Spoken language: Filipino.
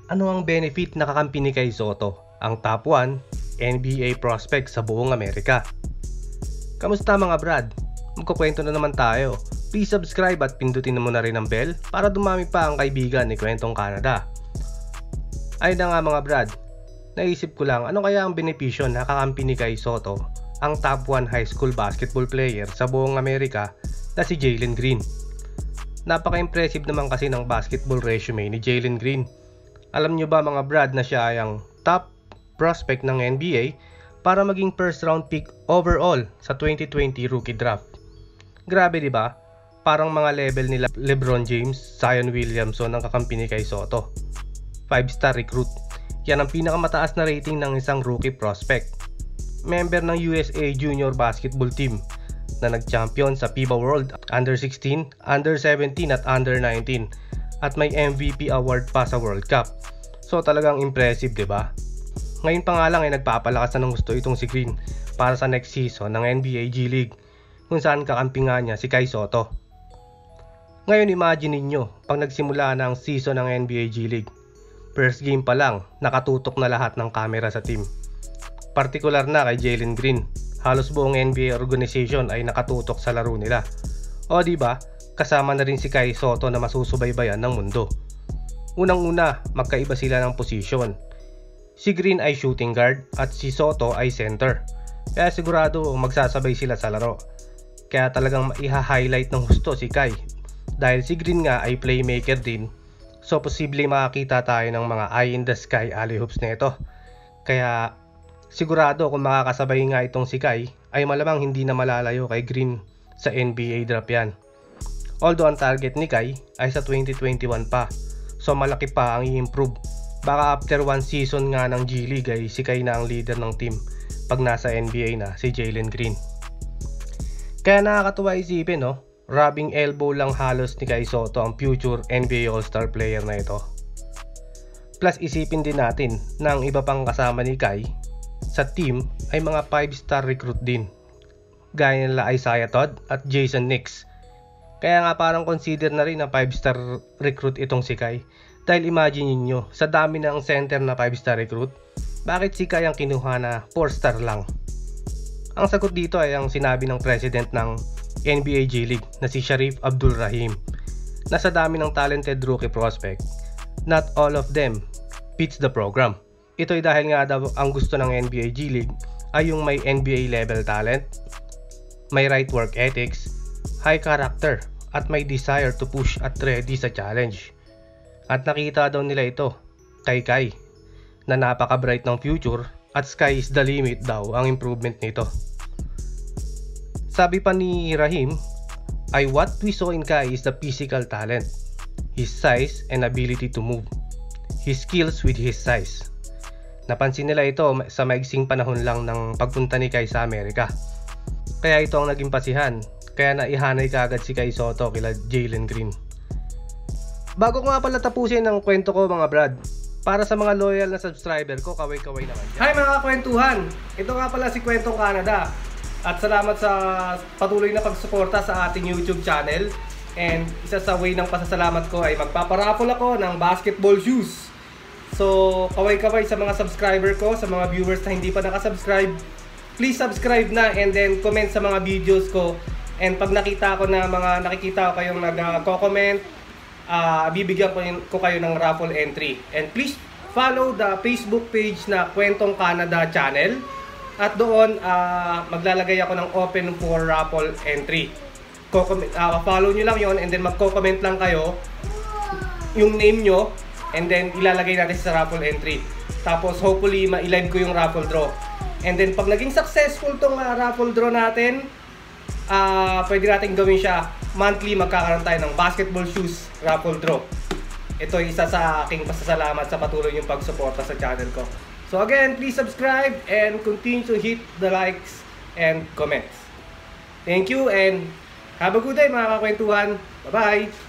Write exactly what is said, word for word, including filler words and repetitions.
Ano ang benefit na kakampi ni Kai Sotto, ang top one N B A prospect sa buong Amerika? Kamusta mga brad? Magkukwento na naman tayo. Please subscribe at pindutin mo na rin ang bell para dumami pa ang kaibigan ni Kwentong Canada. Ayun na nga mga brad, naisip ko lang ano kaya ang benepisyo na kakampi ni Kai Sotto, ang top one high school basketball player sa buong Amerika na si Jalen Green. Napaka-impressive naman kasi ng basketball resume ni Jalen Green. Alam nyo ba mga brad na siya ay ang top prospect ng N B A para maging first round pick overall sa twenty twenty rookie draft. Grabe di ba? Parang mga level nila LeBron James, Zion Williamson ang kakampi ni Kai Sotto. five star recruit. Yan ang pinakamataas na rating ng isang rookie prospect. Member ng U S A Junior Basketball Team na nag-champion sa FIBA World Under sixteen, Under seventeen at Under nineteen at may M V P award pa sa World Cup. So talagang impressive, 'di ba? Ngayon pa nga lang ay nagpapalakas na ng gusto itong si Green para sa next season ng N B A G League kung saan kakampi nga niya si Kai Sotto. Ngayon imagine ninyo pag nagsimula na ang season ng N B A G League. First game pa lang, nakatutok na lahat ng camera sa team. Partikular na kay Jalen Green, halos buong N B A organization ay nakatutok sa laro nila. O di ba? Kasama na rin si Kai Sotto na masusubaybayan ng mundo. Unang-una, magkaiba sila ng posisyon. Si Green ay shooting guard at si Sotto ay center. Kaya sigurado magsasabay sila sa laro. Kaya talagang iha-highlight ng husto si Kai. Dahil si Green nga ay playmaker din, so posible makakita tayo ng mga eye in the sky alley-hoops na ito. Kaya sigurado kung makakasabay nga itong si Kai, ay malamang hindi na malalayo kay Green sa N B A draft yan. Although ang target ni Kai ay sa twenty twenty-one pa, so malaki pa ang i-improve. Baka after one season nga ng G League ay si Kai na ang leader ng team pag nasa N B A na si Jalen Green. Kaya nakakatuwa isipin, no? Rubbing elbow lang halos ni Kai Sotto ang future N B A All-Star player na ito. Plus isipin din natin na ang iba pang kasama ni Kai sa team ay mga five star recruit din, gaya nila Isaiah Todd at Jason Nix. Kaya nga parang consider na rin na five star recruit itong si Kai. Dahil imagine niyo, sa dami ng center na five star recruit, bakit si Kai ang kinuha na four star lang? Ang sagot dito ay ang sinabi ng president ng N B A G League na si Sharif Abdul-Rahim, na sa dami ng talented rookie prospect, not all of them fits the program. Ito ay dahil nga daw ang gusto ng N B A G League ay yung may N B A level talent, may right work ethics, high character at may desire to push at ready sa challenge. At nakita daw nila ito kay Kai na napaka-bright ng future at sky is the limit daw ang improvement nito. Sabi pa ni Rahim ay what we saw in Kai is the physical talent, his size and ability to move, his skills with his size. Napansin nila ito sa maigsing panahon lang ng pagpunta ni Kai sa Amerika. Kaya ito ang naging pasihan. Kaya naihanay kaagad si Kai Sotto kila Jalen Green. Bago ko nga pala tapusin ang kwento ko mga brad, para sa mga loyal na subscriber ko, kaway-kaway naman dyan. Hi mga kwentuhan! Ito nga pala si Kwentong Canada. At salamat sa patuloy na pagsuporta sa ating YouTube channel. And isa sa way ng pasasalamat ko ay magpaparaffle ako ng basketball shoes. So kaway-kaway sa mga subscriber ko, sa mga viewers na hindi pa nakasubscribe, please subscribe na and then comment sa mga videos ko. And pag nakita ko na mga nakikita ko kayong nag-comment, uh, bibigyan ko, ko kayo ng raffle entry. And please follow the Facebook page na Kwentong Canada channel. At doon uh, maglalagay ako ng open for raffle entry. Uh, follow nyo lang yon and then magko-comment lang kayo yung name nyo and then ilalagay natin sa raffle entry. Tapos hopefully ma-live ko yung raffle draw. And then pag naging successful tong uh, raffle draw natin, Uh, pwede natin gawin siya monthly, magkakaroon tayo ng basketball shoes raffle draw. Ito ay isa sa aking pasasalamat sa patuloy yung pagsuporta sa channel ko. So again, please subscribe and continue to hit the likes and comments. Thank you and have a good day mga kakwentuhan. Bye bye!